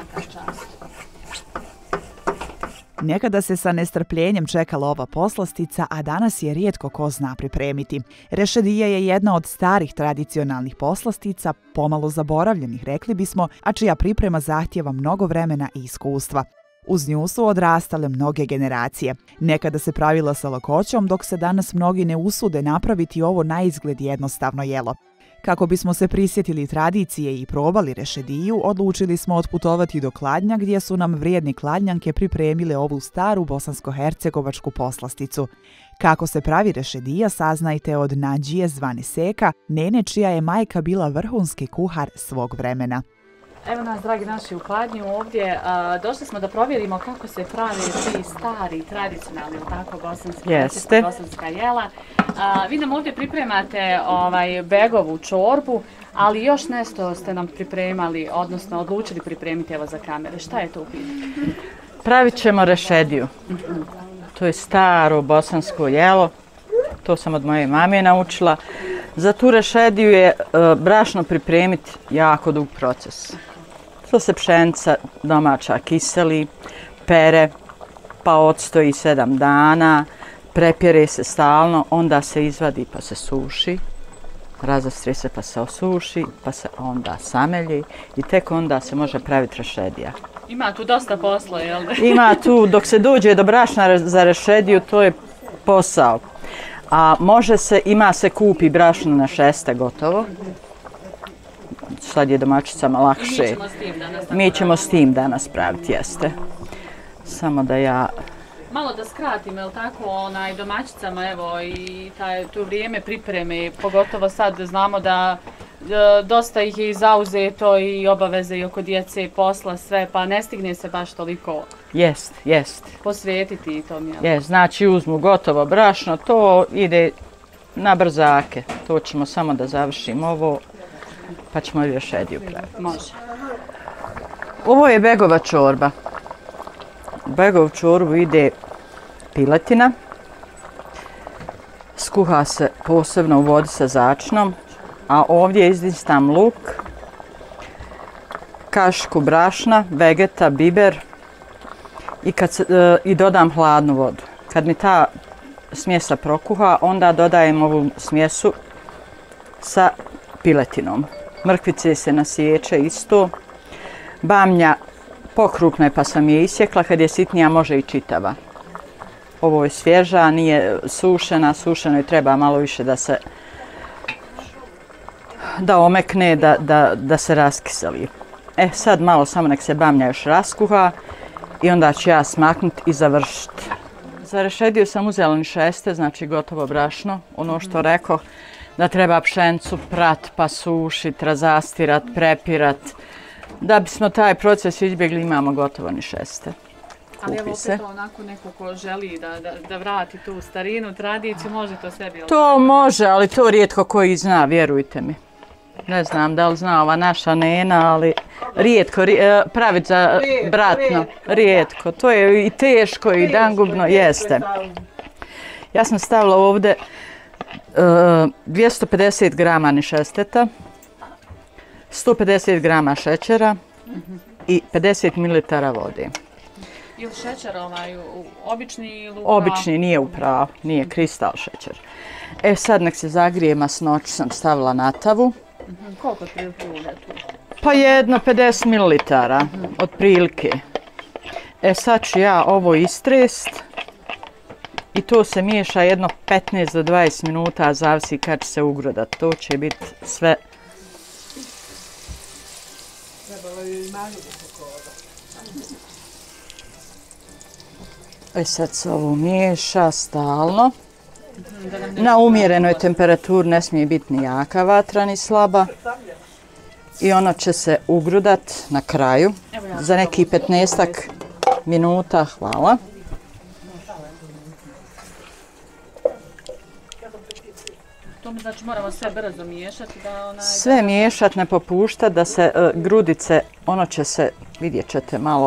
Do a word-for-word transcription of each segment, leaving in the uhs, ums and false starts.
svaka čast. Nekada se sa nestrpljenjem čekala ova poslastica, a danas je rijetko ko zna pripremiti. Rešedija je jedna od starih tradicionalnih poslastica, pomalo zaboravljenih, rekli bismo, a čija priprema zahtijeva mnogo vremena i iskustva. Uz nju su odrastale mnoge generacije. Nekada se pravila sa lakoćom, dok se danas mnogi ne usude napraviti ovo naizgled jednostavno jelo. Kako bismo se prisjetili tradicije i probali rešediju, odlučili smo otputovati do Kladnja, gdje su nam vrijedni Kladnjanke pripremile ovu staru bosansko-hercegovačku poslasticu. Kako se pravi rešedija saznajte od Nađije zvane Seka, nene čija je majka bila vrhunski kuhar svog vremena. Evo nas, dragi naši, u Kladnju ovdje. A, došli smo da provjerimo kako se pravi ti stari, tradicionalni, tako, bosanski, bosanska jela. A, vi nam ovdje pripremate ovaj, begovu čorbu, ali još nešto ste nam pripremali, odnosno odlučili pripremiti evo za kamere. Šta je to u pitanju? Pravit ćemo rešediju. To je staro bosansko jelo. To sam od moje mame naučila. Za tu rešediju je uh, brašno pripremiti jako dug proces. To se pšenica domaća kiseli, pere, pa odstoji sedam dana, prepjere se stalno, onda se izvadi pa se suši, razastri se pa se osuši, pa se onda samelji i tek onda se može praviti rešedija. Ima tu dosta posla, jel da? Ima tu, dok se dođe do brašna za rešediju, to je posao. A može se, ima se kupi brašno na šeste gotovo. Sad je domaćicama lakše. I mi ćemo s tim danas Mi ćemo s tim danas praviti, jeste. Samo da ja... Malo da skratim, jel tako, onaj, domaćicama, evo, i taj, to vrijeme pripreme, pogotovo sad znamo da e, dosta ih je i zauzeto i obaveze i oko djece, posla, sve, pa ne stigne se baš toliko Jest, jest. posvetiti i tom, jel? Jest, znači uzmu gotovo brašno, to ide na brzake. To ćemo samo da završimo ovo, pa ćemo i rešediju praviti. Može. Ovo je begova čorba. U begovu čorbu ide piletina. Skuha se posebno u vodi sa začnom, a ovdje izdistam luk, kašku brašna, vegeta, biber i, kad se, e, i dodam hladnu vodu. Kad mi ta smjesa prokuha, onda dodajem ovu smjesu sa piletinom. Mrkvice se nasječe isto. Bamnja pokrupna je pa sam je isjekla, kad je sitnija može i čitava. Ovo je svježa, nije sušena, sušenoj treba malo više da se da omekne, da, da, da se raskiseli. E sad malo samo nek se bamnja još raskuha i onda ću ja smaknuti i završiti. Za rešediju sam uzela ni šeste, znači gotovo brašno, ono što rekao, da treba pšenicu prat, pa sušit, razastirat, prepirat. Da bismo taj proces izbjegli, imamo gotovo ni šeste. Ali evo opet onako neko ko želi da, da, da vrati tu starinu, tradiciju, može to sebi... To može, ali to rijetko koji zna, vjerujte mi. Ne znam da li zna ova naša nena, ali rijetko, praviti za bratno, rijetko. To je i teško i dangubno, jeste. Ja sam stavila ovdje uh, dvjesto pedeset grama nišesteta, sto pedeset grama šećera i pedeset mililitara vode. Ili šećer ovaj, obični ili u Obični, nije u pravu, nije kristal šećer. E sad nek se zagrije masnoću, sam stavila na tavu. Uh-huh. Koliko otprilike ulja tu? Pa jedno pedeset mililitara, uh-huh. otprilike. E sad ću ja ovo istrest i to se miješa jedno petnaest do dvadeset minuta, zavisi kad će se ugrodat. To će biti sve... E sad se ovo miješa stalno. Na umjerenoj temperaturi, ne smije biti ni jaka vatra ni slaba. I ono će se ugrudat na kraju za neki petnaestak minuta. Hvala. To mi znači moramo sve brzo miješati da onaj... Sve miješati, ne popuštati, da se uh, grudice, ono će se, vidjet ćete malo,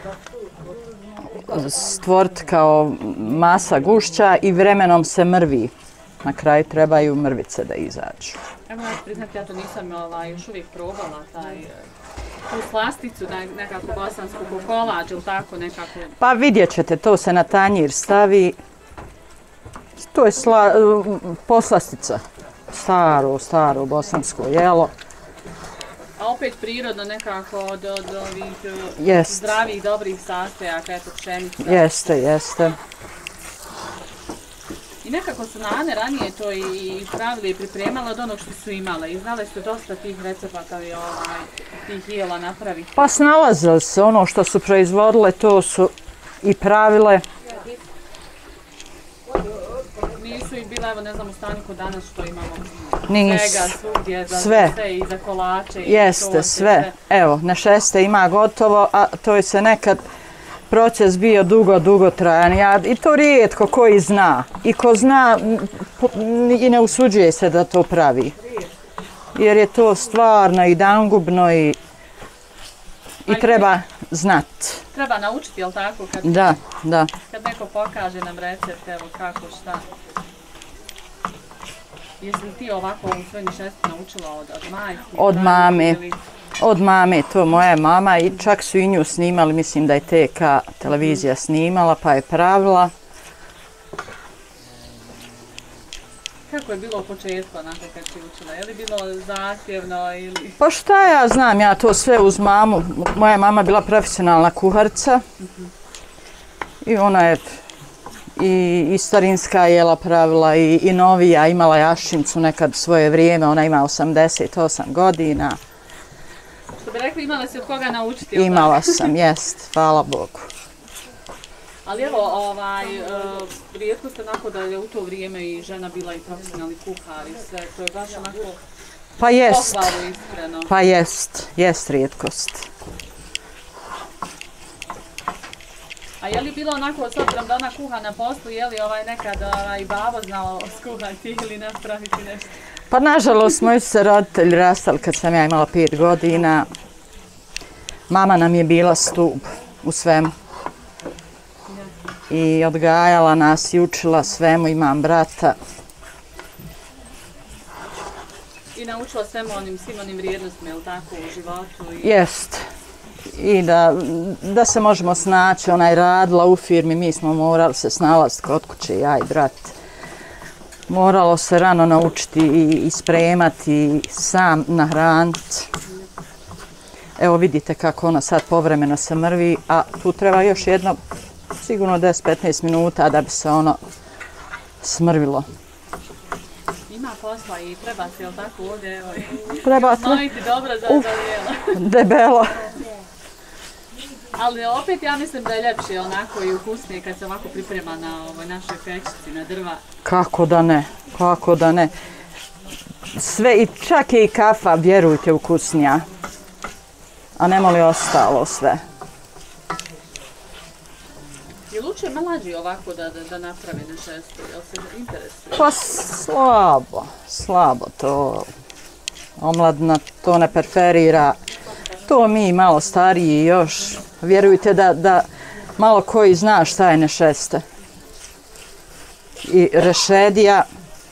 stvoriti kao masa gušća i vremenom se mrvi. Na kraju trebaju mrvice da izađu. Evo ja ću priznati, ja to nisam ovaj, još uvijek probala taj... tu slasticu nekako bosansku kolač ili tako nekako? Pa vidjet ćete, to se na tanjir stavi. To je sla, poslastica. Staro, staro bosansko jelo. A opet prirodno nekako od, od ovih Jest. zdravih, dobrih sastojaka, eto pšenica. Jeste, jeste. I nekako su nane ranije to i pravili i pripremale od onog što su imale. I znale su dosta tih recepata i ovaj, tih jela napraviti. Pa snalazili se, ono što su proizvodile, to su i pravile. Nisu i bile, evo ne znam, u stanju kod danas što imamo. Nisu. Svega, svugdje, za sve. sve i za kolače. Jeste, i sve. Evo, na šeste ima gotovo, a to je se nekad proces bio dugo, dugo trajan. Ja, I to rijetko koji zna. I ko zna i ne usuđuje se da to pravi. Jer je to stvarno i dangubno i, i treba znat. Treba naučiti, jel tako? Kad, da, da. Kad neko pokaže nam recept, evo kako, šta. Jesi li ti ovako u svojoj šesti naučila od, od majke? Od mame. Ili... Od mame, to moja mama i čak su i nju snimali, mislim da je T K televizija snimala pa je pravila. Kako je bilo u početku onako kad si učila? Je li bilo zahtjevno ili... Pa šta ja znam, ja to sve uz mamu. Moja mama bila profesionalna kuharica i ona je i, i starinska jela pravila i, i novija, imala jašincu nekad svoje vrijeme, ona ima osamdeset osam godina. Što bi rekli, imala si od koga naučiti? Imala sam, jest, hvala Bogu. Ali evo, ovaj, uh, rijetko ste onako da je u to vrijeme i žena bila i profesionalni kuhar i sve, to je baš onako pa jest, pohvalu iskreno. Pa jest, jest rijetkost. A je li bilo onako, s obzirom da ona kuha na poslu, je li ovaj nekad ovaj, babo znao skuhati ili napraviti nešto? Pa nažalost, moji su se roditelji rastali kad sam ja imala pet godina. Mama nam je bila stup u svemu. I odgajala nas i učila svemu, imam brata. I naučila svemu onim, svim onim vrijednostima, je li tako, u životu? I... Jest. I da, da se možemo snaći, ona je radila u firmi, mi smo morali se snalaziti kod kuće, ja i brat. Moralo se rano naučiti i, i spremati, i sam nahraniti. Evo vidite kako ona sad povremeno se mrvi, a tu treba još jedno, sigurno deset do petnaest minuta da bi se ono smrvilo. Ima posla i treba se, jel tako, ovdje, evo, treba znojiti dobro za, Uf, za jelo. Debelo. Ali opet ja mislim da je ljepše onako i ukusnije kad se ovako priprema na ovoj našoj pečici, na drva. Kako da ne, kako da ne. Sve, i čak je i kafa, vjerujte, ukusnija. A nema li ostalo sve? Je li uče mlađi ovako da, da, da naprave na šestu? Jel se interesuje? Pa slabo, slabo to. Omladna to ne preferira. To mi malo stariji još. Vjerujte da, da malo koji zna šta je nešeste. I rešedija.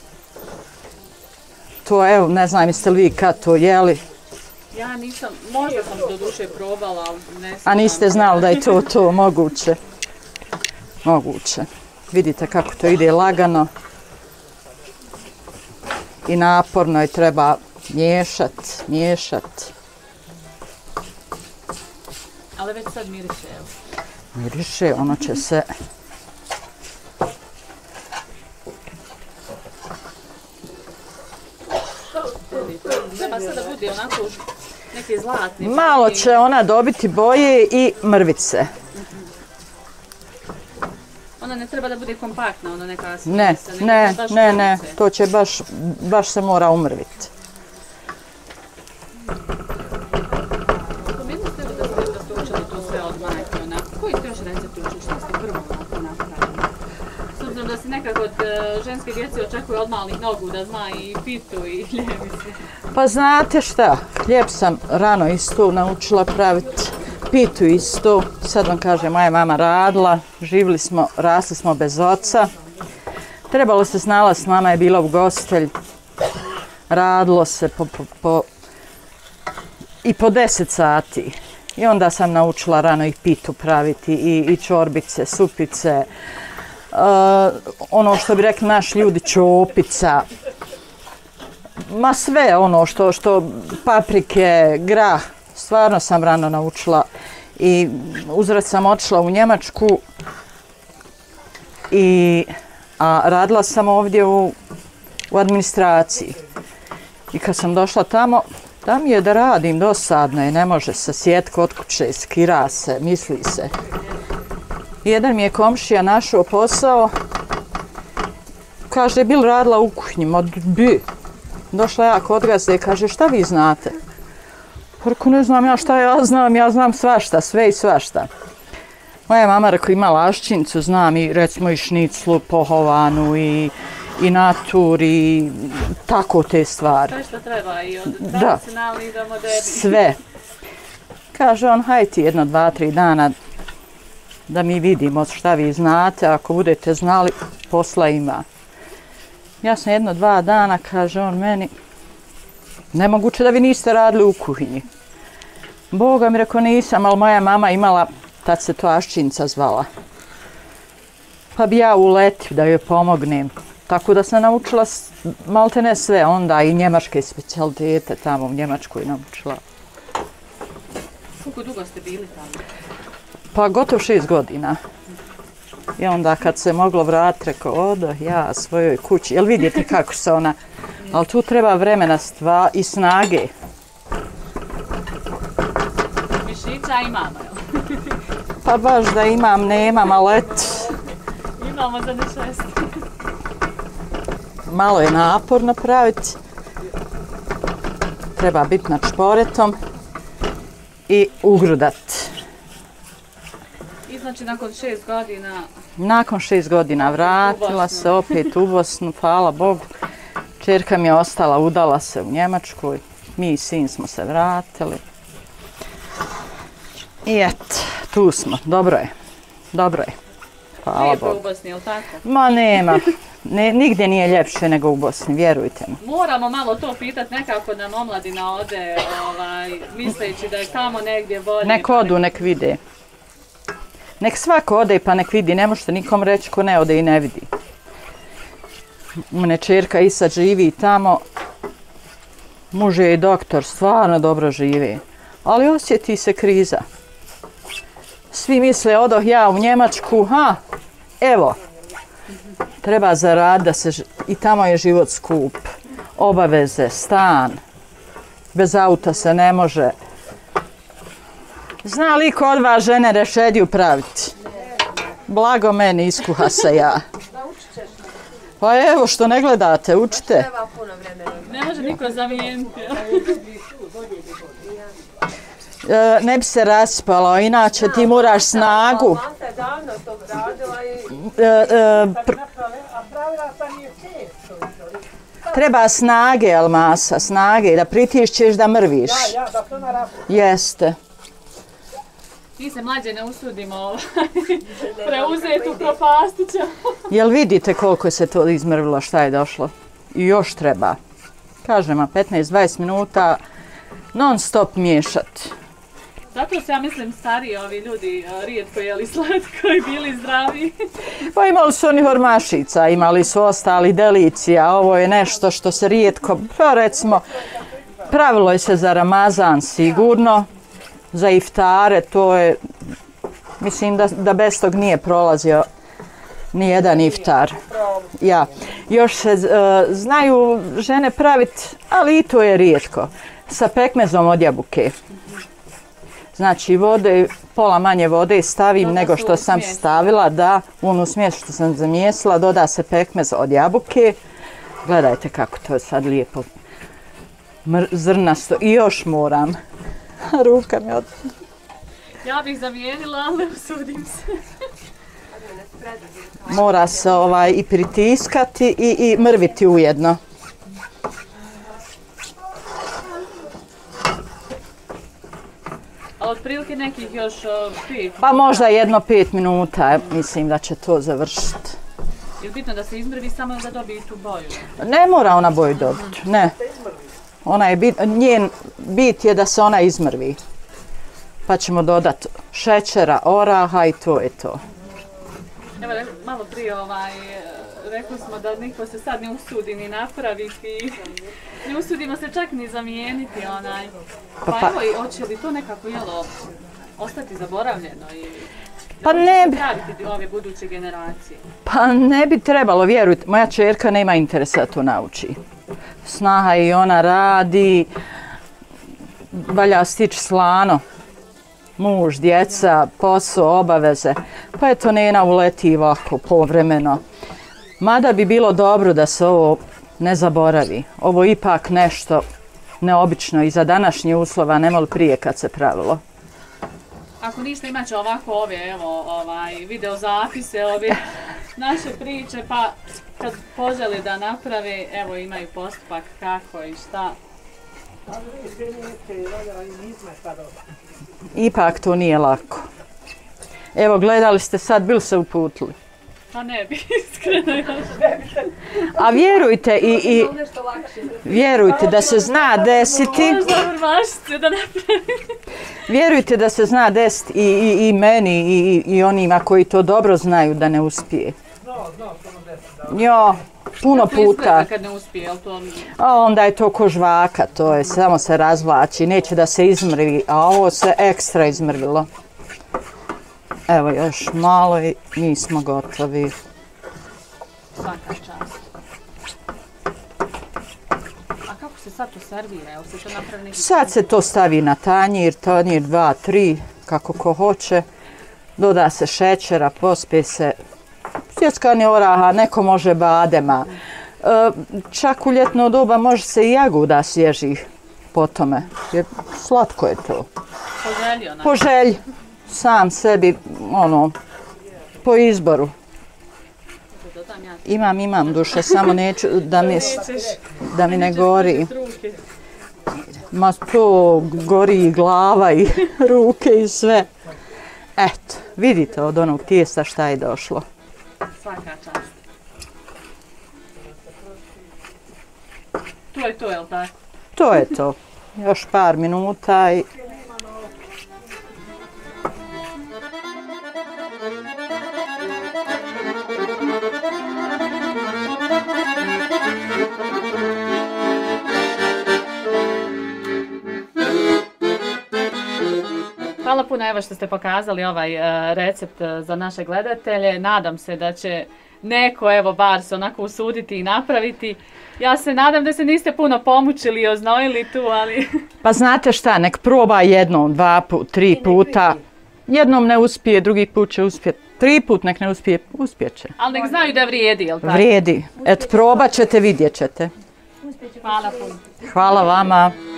To evo, ne znam jeste li vi kad to jeli. Ja nisam, možda sam do duše probala, ali ne znam. A niste znali da je to to moguće. Moguće. Vidite kako to ide lagano. I naporno je treba miješat, miješat. Ali već sad miriše, evo. Miriše, ono će se... Treba sad da bude onako neki zlatni. Malo će ona dobiti boje i mrvice. Ona ne treba da bude kompaktna, ona neka smjesa. Ne, ne, ne, ne, to će baš, baš se mora umrviti. Spomenuli ste da ste, da ste učili to sve od majke, onako. Koji ste još recepti učili, što ste prvo onako napravili? S obzirom da se nekako od uh, ženske djece očekuje od malih nogu da zna i pitu i ljevicu. Pa znate šta, hljeb sam rano isto naučila praviti, pitu isto. Sad vam kažem, moja mama radila, živjeli smo, rasli smo bez oca. Trebalo se snalaziti, mama je bila ugostitelj. Radilo se po, po, po i po deset sati. I onda sam naučila rano i pitu praviti, i, i čorbice, supice, uh, ono što bi rekli naši ljudi, čopica. Ma sve ono što, što paprike, grah, stvarno sam rano naučila. I uzrat sam otišla u Njemačku, i, a radila sam ovdje u, u administraciji. I kad sam došla tamo, da mi je da radim, dosadno je, ne može se sjet kod kuće, skira se, misli se. Jedan mi je komšija našao posao, kaže, bil radila u kuhinji, ma bi. Došla ja kod gazde i kaže, šta vi znate? Reko, ne znam ja šta ja znam, ja znam svašta, sve i svašta. Moja mama reko, ima laščinicu, znam i recimo i šniclu pohovanu i i natur i tako te stvari. Sve što treba i od tradicionalnih do modernih. Sve. Kaže on, hajde ti jedno, dva, tri dana da mi vidimo šta vi znate, ako budete znali, posla ima. Ja sam jedno, dva dana, kaže on meni, nemoguće da vi niste radili u kuhinji. Boga mi reko nisam, ali moja mama imala, tad se to Aščinica zvala. Pa bi ja uletio da joj pomognem. Tako da sam naučila malte ne sve, onda i njemačke specijalitete tamo u Njemačkoj naučila. Koliko dugo ste bili tamo? Pa gotovo šest godina. I onda kad se moglo vratiti, rekao, odo ja svojoj kući. Jel vidite kako se ona, ali tu treba vremena stva i snage. Mišića imamo, jel? Pa baš da imam, nemam, ali eto. Imamo za nešest. Malo je naporno praviti. Treba biti nad šporetom i ugrudat. I znači nakon šest godina... Nakon šest godina vratila se opet u Bosnu, hvala Bogu. Čerka mi je ostala, udala se u Njemačkoj. Mi i sin smo se vratili. I eto, tu smo. Dobro je. Dobro je. Hvala Lijepo Bogu. u Bosni, jel tako? Ma nema. Ne, nigdje nije ljepše nego u Bosni, vjerujte mi. Moramo malo to pitat, nekako nam omladina ode, ovaj, misleći da je tamo negdje bolje. Nek odu, nek vide. Nek svako ode pa nek vidi, ne možete nikom reći ko ne ode i ne vidi. Mene čerka i sad živi tamo, muž je i doktor, stvarno dobro živi, ali osjeti se kriza. Svi misle, odoh ja u Njemačku, ha, evo, treba zaraditi da se, i tamo je život skup, obaveze, stan, bez auta se ne može. Zna li ko od vas žene rešediju praviti? Blago meni, iskuha se ja. Pa evo što ne gledate, učite. Ne može niko zamijeniti. E, ne bi se raspalo, inače ti moraš snagu. E, e, pr... Treba snage, Almasa, snage, da pritišćeš da mrviš. Jeste. Mi se mlađe ne usudimo preuzeti u propastića. Jel vidite koliko se to izmrvilo, šta je došlo? I još treba. Kažem, petnaest do dvadeset minuta non stop miješati. Zato se, ja mislim, stariji ovi ljudi rijetko jeli slatko i bili zdravi. Pa imali su oni hormašica, imali su ostali delicija, ovo je nešto što se rijetko, pa recimo, pravilo je se za Ramazan sigurno, za iftare, to je, mislim da, da bez tog nije prolazio ni jedan iftar. Ja. Još se uh, znaju žene praviti, ali i to je rijetko, sa pekmezom od jabuke. Znači vode, pola manje vode stavim nego što sam stavila, da, u onu smjes što sam zamijesila, doda se pekmez od jabuke. Gledajte kako to je sad lijepo Mr, zrnasto. I još moram. Ruka mi od... Ja bih zamijenila, ali usudim se. Mora se ovaj i pritiskati i, i mrviti ujedno. A otprilike nekih još pet? Pa možda jedno pet minuta, mislim da će to završiti. Je li bitno da se izmrvi samo da dobije tu boju? Ne mora ona boju dobiti, ne. Ona je bit, njen bit je da se ona izmrvi. Pa ćemo dodati šećera, oraha i to je to. Evo, malo prije ovaj, rekli smo da niko se sad ne usudi ni napraviti, ne usudimo se čak ni zamijeniti onaj. Pa, pa evo, i hoće li to nekako jelo ostati zaboravljeno i pa ne bi praviti ove buduće generacije? Pa ne bi trebalo, vjerujte, moja čerka nema interesa da to nauči. Snaha i ona radi, valja stići slano. Muž, djeca, posao, obaveze, pa eto Nena uleti ovako povremeno. Mada bi bilo dobro da se ovo ne zaboravi. Ovo je ipak nešto neobično i za današnje uslova, nema li prije kad se pravilo. Ako ništa imat će ovako ove, evo, ovaj, video zapise, ove naše priče, pa kad poželi da naprave, evo imaju postupak kako i šta. Ipak to nije lako. Evo, gledali ste sad, bili se uputili? Pa ne bi, iskreno još. A vjerujte i, i vjerujte da se zna desiti. Možda vrbašice da napravim. Vjerujte da se zna desiti i, i, i meni i, i onima koji to dobro znaju da ne uspije. Jo, puno puta. Kad ne uspije, jel to? A onda je to ko žvaka, to je, samo se razvlači, neće da se izmrvi, a ovo se ekstra izmrvilo. Evo još malo i mi smo gotovi. Svaka čast. A kako se sad to servira? Jel se to napravi neki... Sad se to stavi na tanjir, tanjir dva, tri, kako ko hoće. Doda se šećera, pospe se sjeckani oraha, neko može badema. E, čak u ljetno doba može se i jagoda svježih po tome. Jer slatko je to. Po želji onako. Po želji. Sam sebi, ono, po izboru. Imam, imam duše, samo neću da mi, da mi ne gori. Ma to gori i glava i ruke i sve. Eto, vidite od onog tijesta šta je došlo. Svaka čast. To je to, jel tako? To je to. Još par minuta i... Hvala puno evo što ste pokazali ovaj uh, recept uh, za naše gledatelje. Nadam se da će neko evo bar se onako usuditi i napraviti. Ja se nadam da se niste puno pomučili i oznojili tu, ali... Pa znate šta, nek proba jednom, dva put, tri puta. Jednom ne uspije, drugi put će uspjeti. Tri put nek ne uspije, uspjeće. Ali nek znaju da vrijedi, jel tako? Vrijedi. Eto, probat ćete, vidjet ćete. Hvala puno. Hvala vama.